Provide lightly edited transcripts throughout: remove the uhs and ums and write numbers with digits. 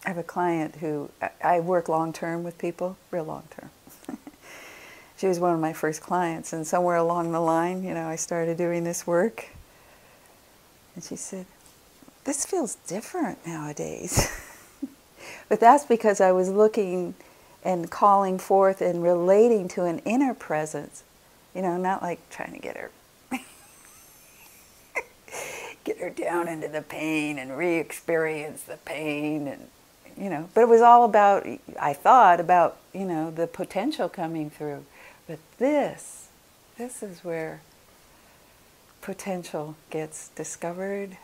I have a client who, I work long-term with people, real long-term. She was one of my first clients, and somewhere along the line, you know, I started doing this work. And she said, this feels different nowadays. But that's because I was looking and calling forth and relating to an inner presence, you know, not like trying to get her get her down into the pain and re-experience the pain, and you know, but it was all about, I thought about, you know, the potential coming through. But this is where potential gets discovered,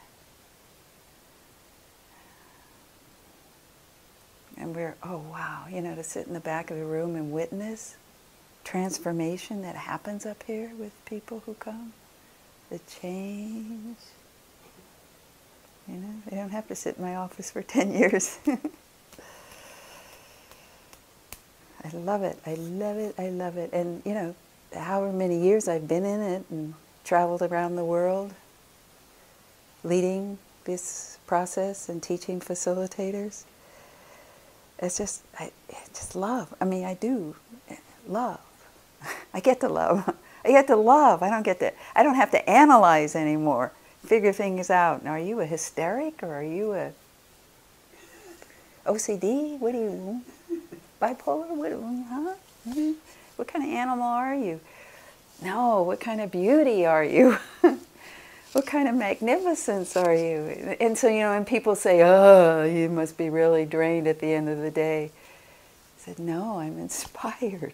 and we're, oh wow, you know, to sit in the back of the room and witness transformation that happens up here with people who come, the change. You know, they don't have to sit in my office for 10 years. I love it, I love it, I love it. And, you know, however many years I've been in it and traveled around the world, leading this process and teaching facilitators, it's just, I just love. I mean, I do love. I get to love. I get to love. I don't have to analyze anymore. Figure things out. Now, are you a hysteric or are you a OCD? What are you, bipolar? What kind of animal are you? No, what kind of beauty are you? What kind of magnificence are you? And so, you know, and people say, oh, you must be really drained at the end of the day. I said, no, I'm inspired.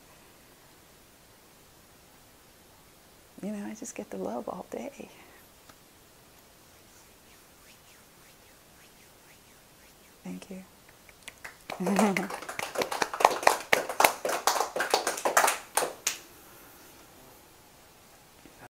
You know, I just get to love all day. Thank you.